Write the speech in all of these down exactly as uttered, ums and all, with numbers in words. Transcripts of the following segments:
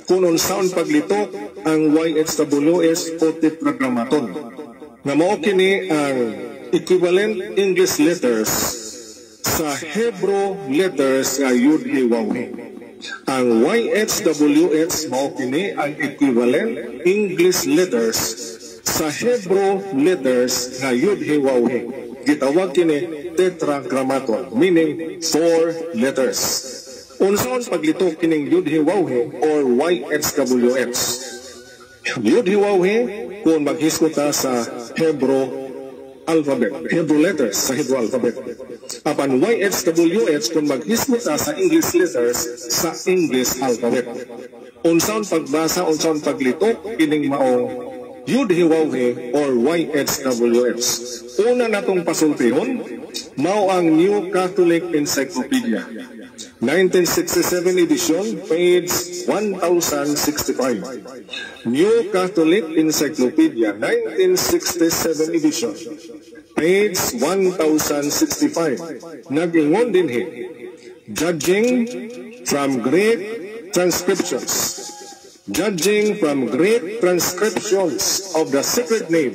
kung unsaon paglitok ang Y H W S o Tetragrammaton. Nga mao kini ang equivalent English letters sa Hebrew letters nga Yud He Waw He. Ang Y H W S mao kini ang equivalent English letters sa Hebrew letters nga Yud He Waw He. Gitawag kini Tetragrammaton, meaning four letters. Unsaon paglitok kining Yud He Waw He or Y H W S? Yud He Waw He kung maghisgot ta sa Hebrew alphabet, Hebrew letters sa Hebrew alphabet. Apan Y H W S kung maghisgot ta sa English letters sa English alphabet. Unsaon pagbasa, unsaon paglitok kining maong Yud He Waw He or Y H W S. Una natong pasultihon, mao ang New Catholic Encyclopedia. nineteen sixty-seven edition, page one thousand sixty-five. New Catholic Encyclopedia, nineteen sixty-seven edition, page one thousand sixty-five. Nag-ingon din he, judging from Greek transcriptions. Judging from Greek transcriptions of the secret name,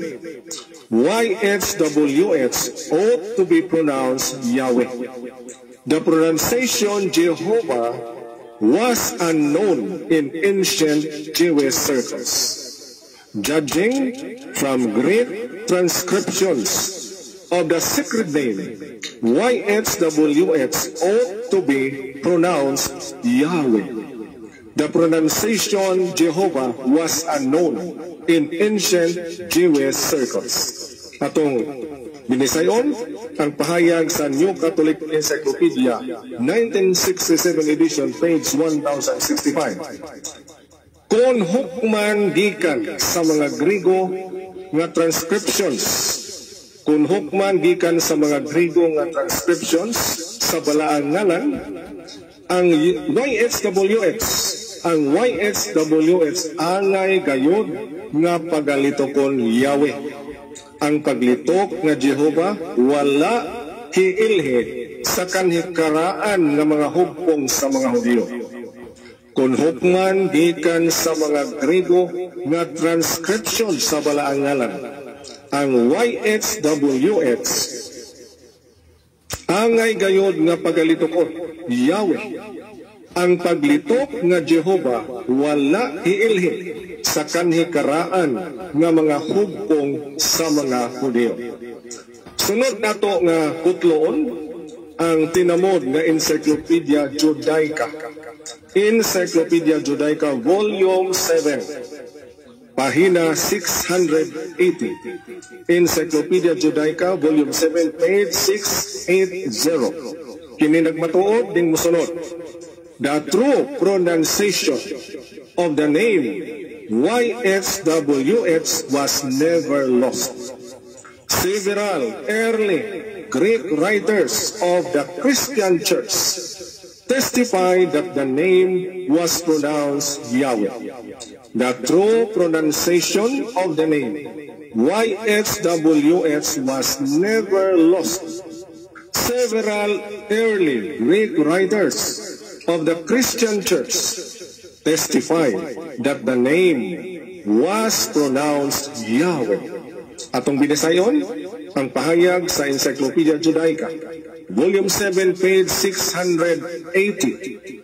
Y H W S ought to be pronounced Yahweh. The pronunciation Jehovah was unknown in ancient Jewish circles. Judging from Greek transcriptions of the secret name, Y H W S ought to be pronounced Yahweh. The pronunciation Jehovah was unknown in ancient Jewish circles. Atong binisayon ang pahayag sa New Catholic Encyclopedia, nineteen sixty-seven edition, page one thousand sixty-five. Kung hukman gikan sa mga Grigo nga transcriptions, kung hukman gikan sa mga Grigo nga transcriptions sa balaang ngalan, ang Y H W S, ang Y H W S angay gayud nga pagalitokon Yahweh. Ang paglitok nga Jehovah wala hiilhi sa kanhikaraan nga mga hugpong sa mga Hudyo. Kung hukman gikan sa mga Grigo nga transcription sa balaang ngalan, ang Y H W S angay gayud nga pagalitokon Yahweh. Ang paglitok nga Jehovah wala hiilhi sa kanhikaraan nga mga hugpong sa mga Hudyo. Sunod nato nga kutloon ang tinamod nga Encyclopedia Judaica. Encyclopedia Judaica Volume seven, pahina six hundred eighty. Encyclopedia Judaica Volume seven, page six eighty. Kini nagmatuod ding musunod. The true pronunciation of the name Y H W S was never lost. Several early Greek writers of the Christian Church testify that the name was pronounced Yahweh. The true pronunciation of the name Y H W S was never lost. Several early Greek writers of the Christian Church testify that the name was pronounced Yahweh. Atong binisayon ang pahayag sa Encyclopedia Judaica, Volume seven, page six hundred eighty.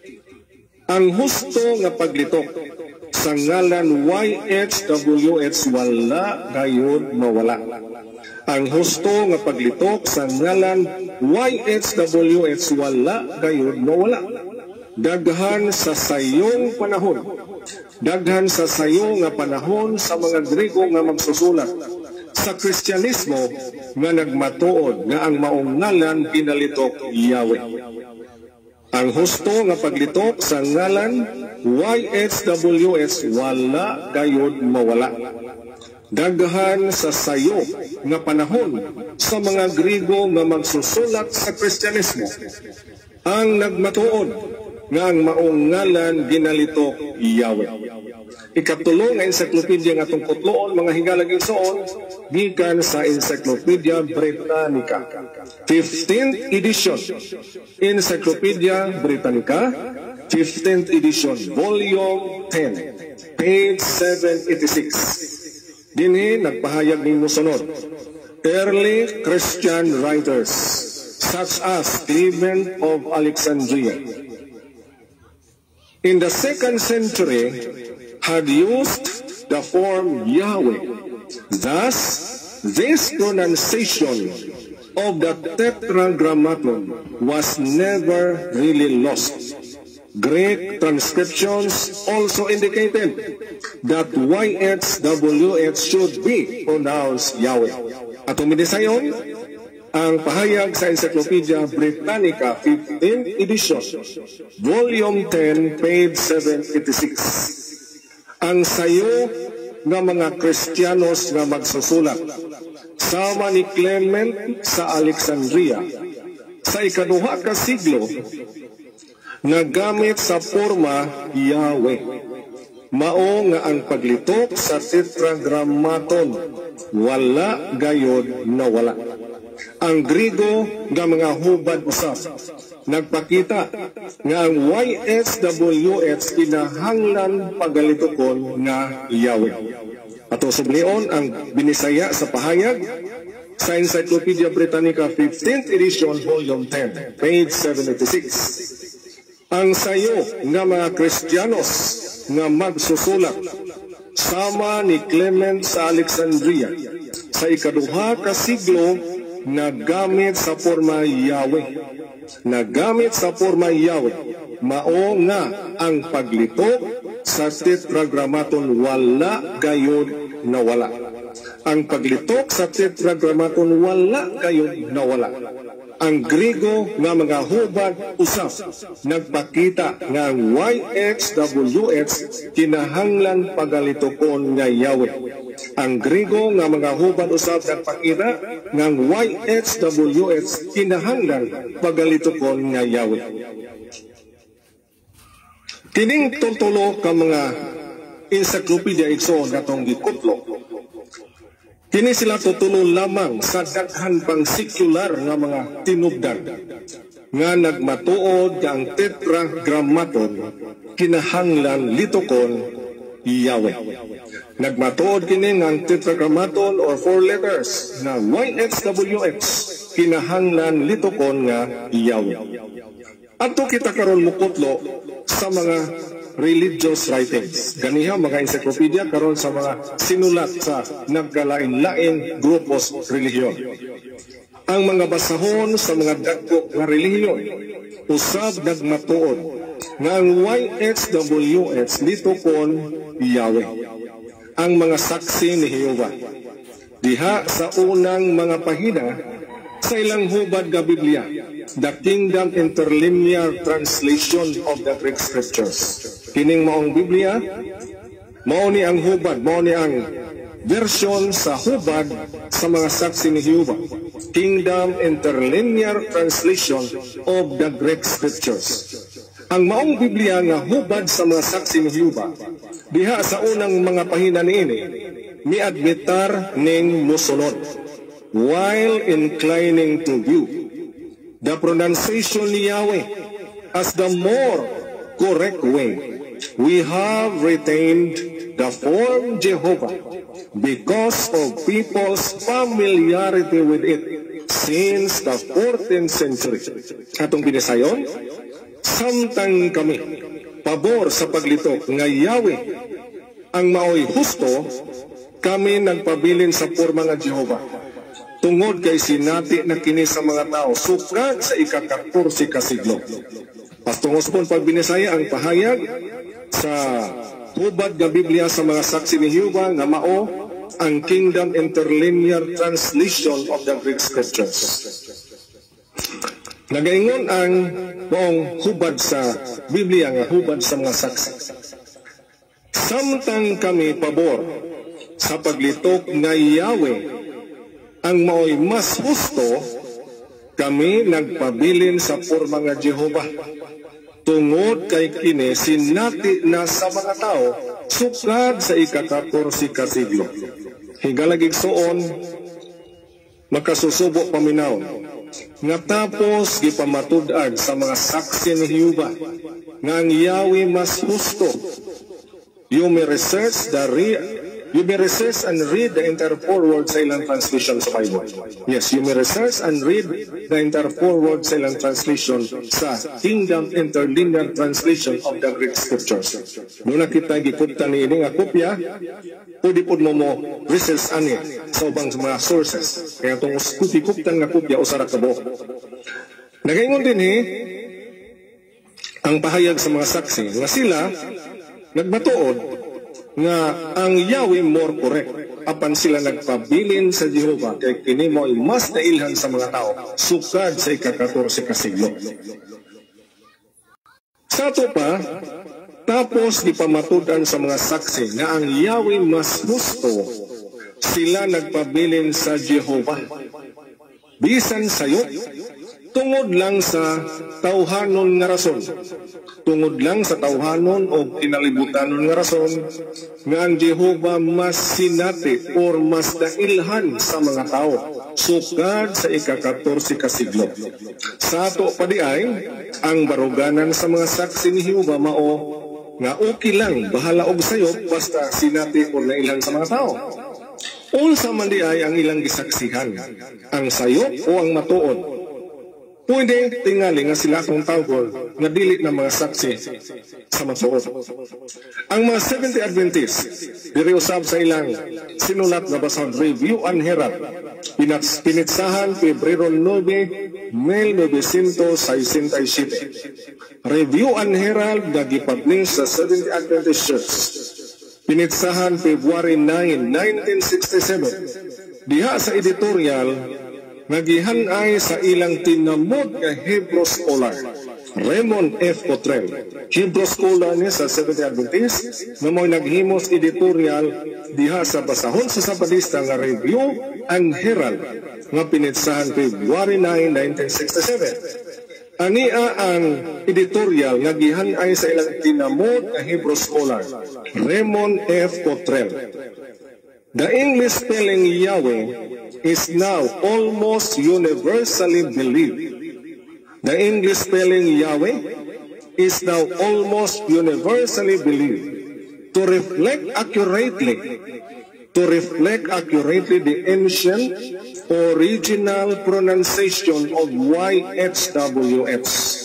Ang husto nga paglitok sa ngalan Y H W S wala gayud mawala. Ang husto nga paglitok sa ngalan Y H W S wala gayud mawala. Daghan sa sayong panahon, daghan sa sayo nga panahon sa mga Grigo nga magsusulat sa Kristyanismo nga nagmatuod nga ang maong ngalan ginalitok Yahweh. Ang husto nga paglitok sa ngalan Y H W S wala gayud mawala. Daghan sa sayo nga panahon sa mga Grigo nga magsusulat sa Kristyanismo ang nagmatuod nga ang maong ngalan ginalitok Yahweh. Ikatulo nga encyclopedia nga itong kutloon, mga higalag igsoon, gikan sa Encyclopedia Britannica. fifteenth edition, Encyclopedia Britannica, fifteenth edition, volume ten, page seven eighty-six. Dinhi nagpahayag ni musunod. Early Christian writers such as Clement of Alexandria in the second century had used the form Yahweh. Thus, this pronunciation of the Tetragrammaton was never really lost. Greek transcriptions also indicated that Y H W H should be pronounced Yahweh. At umidisayon, ang pahayag sa Encyclopedia Britannica fifteenth edition, volume ten, page seven eighty-six. Ang sayo ng mga Kristiyanos nga magsusulat, sama ni Clement sa Alexandria, sa ikaduha ka siglo, nagamit sa forma Yahweh. Mao nga ang paglitok sa Tetragrammaton, wala gayod na wala. Ang Grigo nga mga hubad usap nagpakita nga ang Y H W H kinahanglan pagalitokon nga Yahweh. Ato sublion ang binisaya sa pahayag sa Encyclopedia Britannica fifteenth edition, volume ten, page seven eighty-six. Ang sayo nga mga Kristiyanos nga magsusulat, sama ni Clement sa Alexandria, sa ikaduha ka siglo, nagamit sa forma Yahweh. Nagamit sa forma Yahweh. Mao nga ang paglitok sa Tetragrammaton, wala gayod na wala. Ang paglitok sa Tetragrammaton, wala gayod na wala. Ang Grigo nga mga hubad usap nagpakita nga ang Y H W H kinahanglan pagalitokon nga Yahweh. Ang Grigo nga mga hubad usap nagpakita nga ang Y H W H kinahanglan pagalitokon nga Yahweh. Kining tutulo ka mga encyclopedia igsoon natong gikutlo, kini sila tutulo lamang sa daghan pang sekular nga mga tinubdan nga nagmatuod nga ang Tetragrammaton kinahanglan litokon Yahweh. Nagmatuod kini nga ang Tetragrammaton or four letters na Y H W H kinahanglan litokon nga Yahweh. Ato kita karon mukutlo sa mga religious writings. Ganiha mga encyclopedia karon sa mga sinulat sa nagkalain-lain grupos relihiyon. Ang mga basahon sa mga dagko nga relihiyon usab nagmatuod nga ang Y H W H litokon Yahweh. Ang mga saksi ni Jehova diha sa unang mga pahina sa ilang hubad nga Biblia, the Kingdom Interlinear Translation of the Greek Scriptures. Kining maong Biblia, mao ni ang hubad, mao ni ang version sa hubad sa mga saksi ni Jehova. Kingdom Interlinear Translation of the Greek Scriptures. Ang maong Biblia nga hubad sa mga saksi ni Jehova, diha sa unang mga pahina niini, miadmitar ning musunod, while inclining to view the pronunciation ni Yahweh as the more correct way, we have retained the form Jehovah because of people's familiarity with it since the fourteenth century. Atong binisayon, samtang kami pabor sa paglitok nga Yahweh ang maoy husto, kami nagpabilin sa forma nga Jehovah. Tungod kay sinati na kini sa mga tao sukad sa ikakatorsi ka siglo. Pastungos pon pagbinisaya ang pahayag sa hubad nga Biblia sa mga saksi ni Jehova nga mao ang Kingdom Interlinear Translation of the Greek Scriptures. Nagaingon ang maong hubad sa Biblia nga hubad sa mga saksi. Samtang kami pabor sa paglitok nga Yahweh ang mao'y mas husto, kami nagpabilin sa forma nga Jehovah. Tungod kay kini sinati na sa mga tao sukad sa ikakatorsi ka siglo. Higalagig soon, makasusubo paminaw nga tapos gipamatud-an sa mga saksi ni Jehova nga ang Yahweh mas husto. You may research the re you may research and read the entire forward silent translation sa Bible. Yes, you may research and read the entire forward silent translation sa Kingdom Interlinear Translation of the Greek Scriptures. Muna kita gikupta ni ini nga kopya, pwede po mo mo research ani sa ubang mga sources. Kaya itong kupikuptan nga kopya o sarap kabo. Nagaingon din eh, ang pahayag sa mga saksi nga sila nagmatuod nga ang Yahweh more correct apan sila nagpabilin sa Jehova kay kini mo ay mas nailhan sa mga tao sukad sa ika-katorse ka siglo. Sa ito pa, tapos gipamatudan sa mga saksi nga ang Yahweh mas gusto, sila nagpabilin sa Jehova. Bisan sayo, tungod lang sa tawhanon nga rason. Tungod lang sa tawhanon o kinalibutanon nga rason nga ang Jehova mas sinati or mas nailhan sa mga tao sukad sa ika-katorse ka siglo. Sa ato pa di ay, ang baruganan sa mga saksi ni Jehova mao nga okay lang, bahala og sayop basta sinati or nailhan sa mga tao. Unsa man di ay ang ilang gisaksihan, ang sayop o ang matuod. Pwede tingali nga sila akong tawag nga dili na mga saksi sa matuod. Ang mga Seventh-day Adventist, diri usab sa ilang sinulat nga basahon Review and Herald, pinitsahan Pebrero nine, mil novecientos sesenta y siete. Review and Herald nga gipublish sa Seventh-day Adventist Church, pinitsahan February nine, nineteen sixty-seven. Diha sa editorial nagihanay sa ilang tinamod nga Hebrew scholar, Raymond F. Cottrell. Hebrew scholar ni sa Seventh-day Adventist na mo'y naghimos editorial diha sa basahon sa Sabadista nga Review and Herald nga pinitsahan February nine, nineteen sixty-seven. Ania ang editorial nga gihanay sa ilang tinamod nga Hebrew scholar, Raymond F. Cottrell. The English spelling Yahweh is now almost universally believed. The English spelling Yahweh is now almost universally believed to reflect accurately, to reflect accurately the ancient original pronunciation of Y H W H,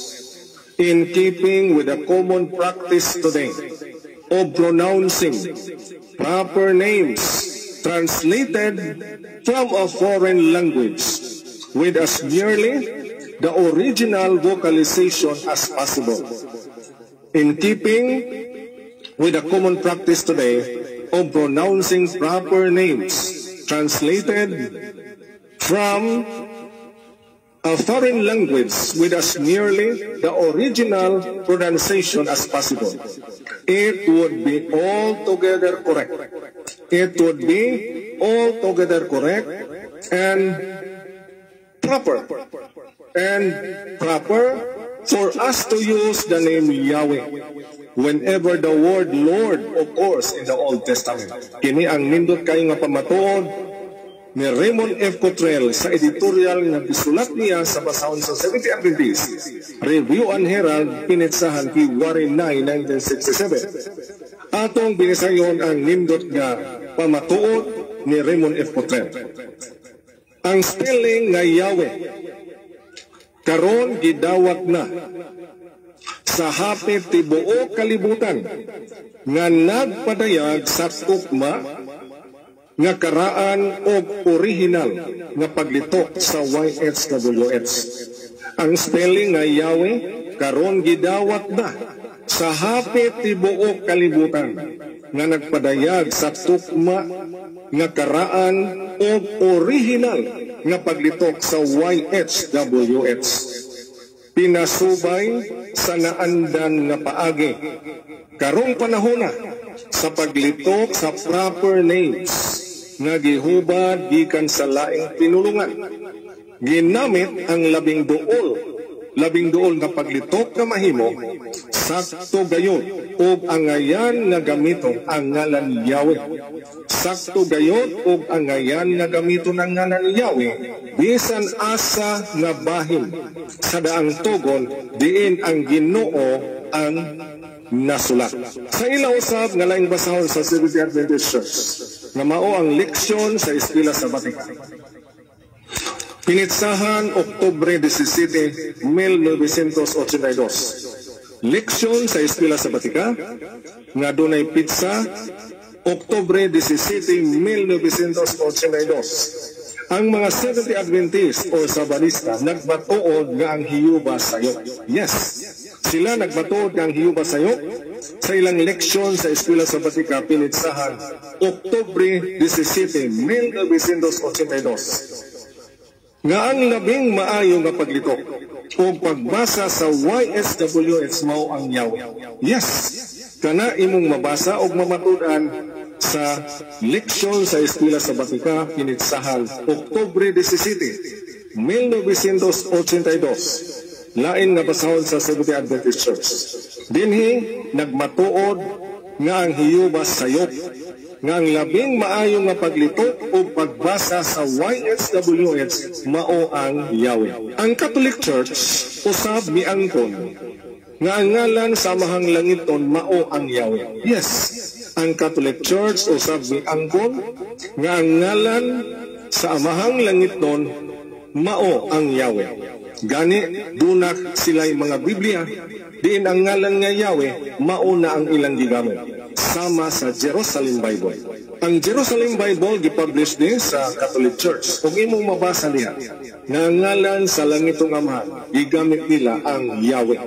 in keeping with the common practice today of pronouncing proper names translated from a foreign language with as nearly the original vocalization as possible, in keeping with the common practice today of pronouncing proper names translated from a foreign language with as nearly the original pronunciation as possible. It would be altogether correct. It would be altogether correct and proper and proper for us to use the name Yahweh whenever the word Lord occurs in the Old Testament. Kini ang nindot kayo nga pamatuod ni Raymond F. Cottrell sa editorial nga gisulat niya sa basahon sa Seventh-day Adventist, Review and Herald, pinitsahan February nine, nineteen sixty-seven. Atong binisayon ang nindot nga pamatuod ni Raymond F. Cottrell. Ang spelling nga Yahweh karon gidawat na sa hapit tibuok kalibutan nga nagpadayag sa tukma nga karaan og original nga paglitok sa Y H W H. Ang spelling nga Yahweh karon gidawat na sa hapit tibuok kalibutan nga nagpadayag sa tukma nga karaan og original nga paglitok sa Y H W H. Pinasubay sa naandan nga paagi karong panahona sa paglitok sa proper names nga gihubad gikan sa laing pinulungan. Ginamit ang labing duol, labing duol nga paglitok nga mahimo sakto gayon og angayan nga gamiton ang ngalan ni Yahweh. Sakto gayon og angayan nga gamiton ang ngalan ni Yahweh bisan asa nga bahin sa daang tugon diin ang Ginoo ang nasulat. Sa ilaw usab nga laing basahon sa Seventh-day Adventist Church nga mao ang leksyon sa eskwela sa Vatican. Pinitsahan Oktubre disisiete, mil novecientos ochenta y dos. Leksyon sa eskwela sa Vatican nga dunay pitsa Oktubre disisiete, mil novecientos ochenta y dos. Ang mga Seventh-day Adventist o Sabanista nagbatuod nga ang hiyuba sayop. Yes, sila nagbatuod nga ang hiyuba sayop sa ilang leksyon sa eskwela sa Vatican pinitsahan Oktubre disisiete, mil novecientos ochenta y dos. Nga ang labing maayo nga paglitok o pagbasa sa Y S W S mao ang Yahweh. Yes, kana imong mabasa o mamatud-an sa leksyon sa eskwela sa Vatican pinitsahan Oktubre disisiete, mil novecientos ochenta y dos. Lain nga basahon sa Seventh-day Adventist Church. Dinhi nagmatuod nga ang hiyuba sayop nga ang labing maayo nga paglitok o pagbasa sa Y S W S mao ang Yahweh. Ang Catholic Church usab miangkon nga ang ngalan sa amahang langiton mao ang Yahweh. Yes, ang Catholic Church usab miangkon nga ang ngalan sa amahang langiton mao ang Yahweh. Gani dunak sila'y mga Biblia diin ang ngalan nga Yahweh mao na ang ilang gigamit sama sa Jerusalem Bible. Ang Jerusalem Bible gipublish din sa Catholic Church. Kung imong mabasa niya nga ang ngalan sa langitong amahan gigamit nila ang Yahweh.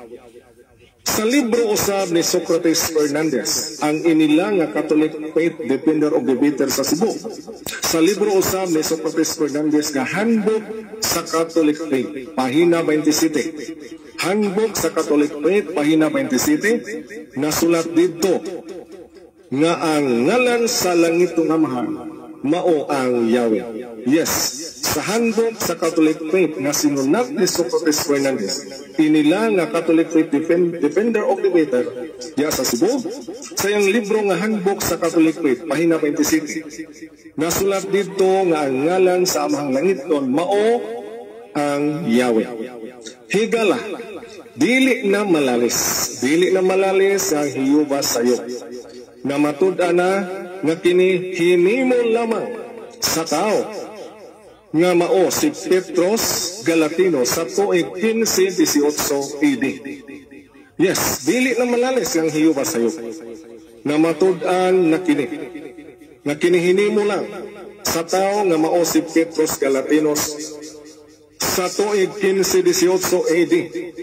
Sa libro usab ni Socrates Fernandez, ang inila nga Catholic Faith Defender of the Bitter sa Cebu. Sa libro usab ni Socrates Fernandez nga Handbook sa Catholic Faith, pahina twenty-seven. Handbook sa Catholic Faith, pahina twenty-seven, nasulat dito nga ang ngalan sa langitong amahan mao ang Yahweh. Yes, sa Handbook sa Catholic Faith nga sinulat ni Socrates Fernandez, inila nga Catholic Faith Defend, Defender of the Bitter diya sa Cebu. Sa iyang libro nga Handbook sa Catholic Faith, pahina twenty-six, nasulat dito nga ang ngalan sa amahang langiton mao ang Yahweh. Higala, dili na malalis, dili na malalis ang hiyuba sayop. Na matud-an na nga kini hinimo lamang sa tao nga mao si Petros Galatino sa tuig fifteen eighteen A D. Yes, dili na malalis ang hiyuba sayop. Na matud-an na kini nga kini hinimo lang sa tao nga mao si Petros Galatinos sa tuig fifteen eighteen A D.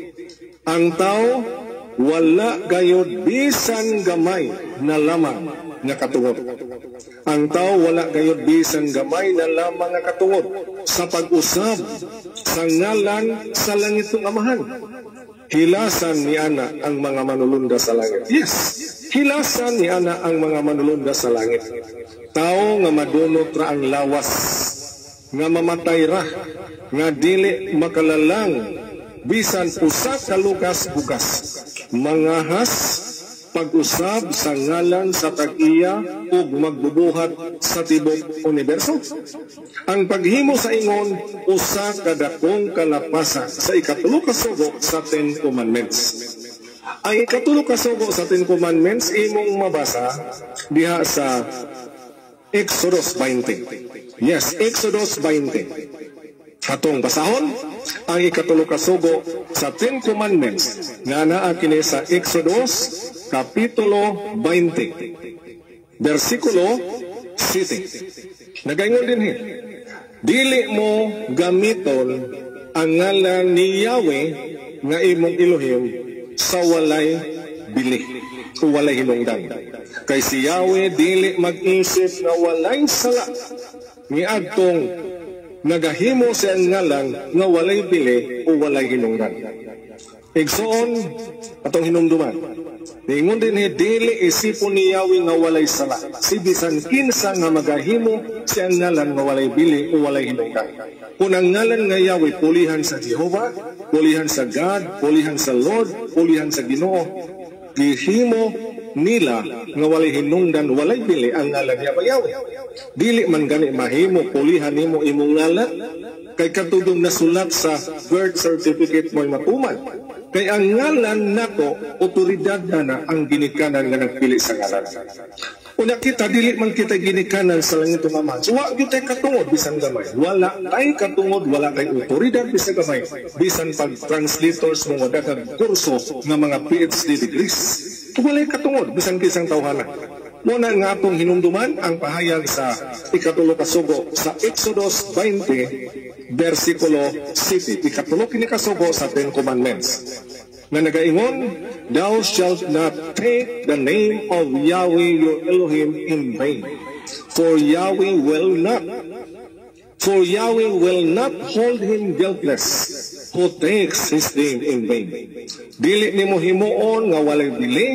Ang tao wala gayud bisan gamay na lamang nga katungod. Ang tao wala gayud bisan gamay na lamang nga katungod sa pag-usab sa ngalan sa langitong amahan. Hilasan ni ana ang mga manulunda sa langit. Yes, hilasan ni ana ang mga manulunda sa langit. Tao nga madunot ra ang lawas, nga mamatay ra, nga dili makalalang bisan usa ka lukas bukas. Mangahas pag-usab sa ngalan sa tag-iya ug magbubuhat sa tibok universo. Ang paghimo sa ingon usa ka dakong kalapasan sa ikatulo ka sugo sa Ten Commandments. Ang ikatulo ka sugo sa Ten Commandments imong mabasa diha sa Exodus twenty. Yes, Exodus twenty. Atong basahon ang ikatulo ka sugo sa Ten Commandments nga naa kini sa Exodus kapitulo twenty, versikulo seven. Nagaingon din hi, dili mo gamiton ang ngalan ni Yahweh nga imong Elohim sa walay bili o walay hinungdan. Kay si Yahweh dili mag-isip nga walay sala niadtong nagahimo sa ngalan nga walay bili o walay hinungdan. Igsoon atong hinumduman Ningon din he, dili isipon ni Yahweh nga walay sala. Si bisan kinsa nga magahimo siya ngalan nga walay bili o walay hinungdan. Kung ang ngalan nga Yahweh, pulihan sa Jehovah, pulihan sa God, pulihan sa Lord, pulihan sa Ginoo, gihimo nila nga walay hinungdan, walay bili ang ngalan niya Yahweh. Dili man gani mahimo, pulihan nimo imong ngalan, kay katudong nasulat sa birth certificate mo'y matuman. Kay ang ngalan nako, otoridad na na ang ginikanan nga nagpili sa ngalan. Una kita, dili man kita ginikanan sa langit ng Ama. So, wag yun tayo katungod, bisan gamay. Wala tayo katungod, wala tayo otoridad, bisan gamay. Bisan pag-translators mo wadagag kurso ng mga P H D degrees. Wala katungod, bisan kisang tawhana. Muna nga atong hinumduman ang pahayag sa ikatulo kasugo sa Exodus twenty, versikulo seven. Ikatulo kinikasugo sa Ten Commandments. Na nagaingon, thou shalt not take the name of Yahweh your Elohim in vain. For Yahweh will not, for Yahweh will not hold him guiltless who takes his name in vain. Dili nimo himuon nga walay bili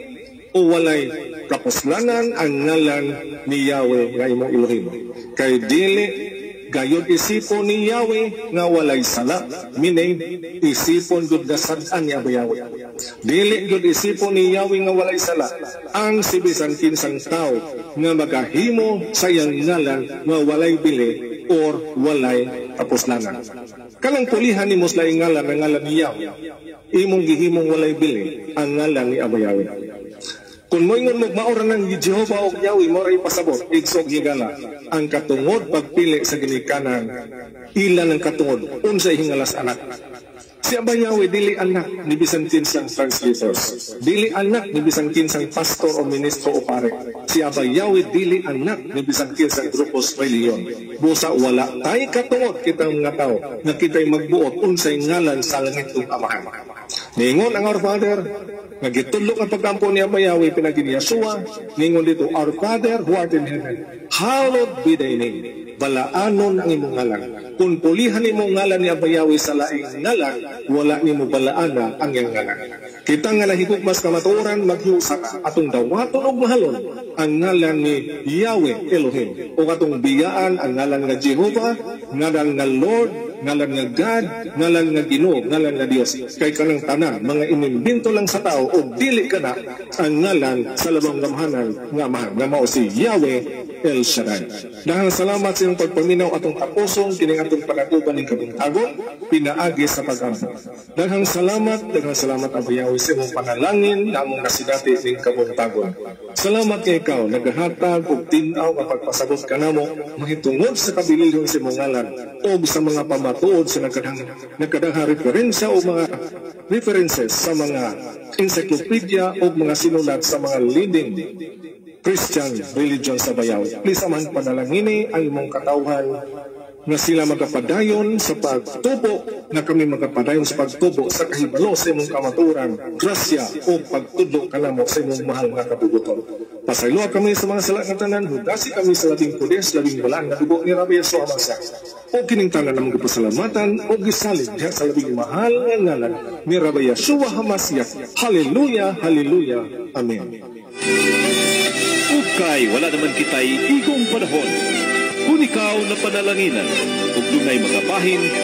o walay kapuslanan ang ngalan ni Yahweh nga imong Elohim. Kay dili gayon isipon ni Yahweh nga walay sala, meaning isipon gud gasad-an ni Yahweh. Dili gud isipon ni Yahweh nga walay sala ang sibisan kinsang tao nga magahimo sa iyang ngalan nga walay bili or walay kapuslanan. Kanang pulihan nimo sa iyang ngalan ang ngalan ni Yahweh, imong gihimong walay bili ang ngalan ni Yahweh. Kung mo ingon magmaura ng Jehovah o Yahweh, mo rin pasabot, igsog higala, ang katungod pagpili sa ginikanan, ilan ang katungod, unsay hingalas anak. Si Aba Yahweh, dili anak ni bisan kinsang translators, dili anak ni bisan kinsang pastor o ministro o pare. Si Aba Yahweh, dili anak ni bisan kinsang grupos reliyon. Busa wala tayo katungod kitang mga tao, na kita'y magbuot, unsay ngalan sa langit ng Amahan. Ningon ang Our Father, nagitulok ang pagkampo ni Aba Yahweh pinagin Yeshua, ningon dito, Our Father who art in heaven, hallowed be thy name. Balaanon ang imong ngalan. Kung pulihan imong ngalan ni Aba Yahweh sa laing ngalan, wala nimo balaana ang iyang ngalan. Kita nga nahigugmas kamatuoran, maghiusa ka, atong dawaton o mahalon ang ngalan ni Yahweh Elohim. O atong biyaan ang ngalan nga Jehovah, ngalan nga Lord, ngalan nga God, ngalan nga Ginoo, ngalan nga Dios. Kay kanang tanan, mga inimbento lang sa tao o dili ka na ang ngalan sa labang gamahanan nga mahal, nga mao si Yahweh El Shaddai. Dahil salamat sa iyong pagpaminaw atong tapusong, kining atong panatuban ng kabuntagon, pinaagi sa pag-ampo. Dahil salamat, dahil salamat Aba Yahweh sa iyong panalangin na among nasidati ng kabuntagon. Salamat kay ikaw, naghahatag o tinaw ang pagpasabot ka namo, mahitungod sa kabilihon sa mong ngalan, o sa mga pamatuod sa nagkadang, nagkadang referensya o mga references sa mga encyclopedia o mga sinulat sa mga leading Christian religion sa bayaw. Please aman panalangini ang imong katawhan na sila magapadayon sa pagtubo, na kami magapadayon sa pagtubo sa kahibalo sa imong kamaturan, grasya o pagtudlo kanamo sa imong mahal nga kabubuton. Pasaylo kami sa mga sala nga tanan, hudasi kami sa labing pudes, labing balaan nga dugo ni Rabbi Yeshua Masya. O kining tanan ng kapasalamatan o gisalig diha sa labing mahal nga ngalan ni Rabbi Yeshua Hamasya. Hallelujah, hallelujah, amen. Kay wala naman kita'y igong panahon. Kung ikaw na panalanginan, ug dunay mga bahin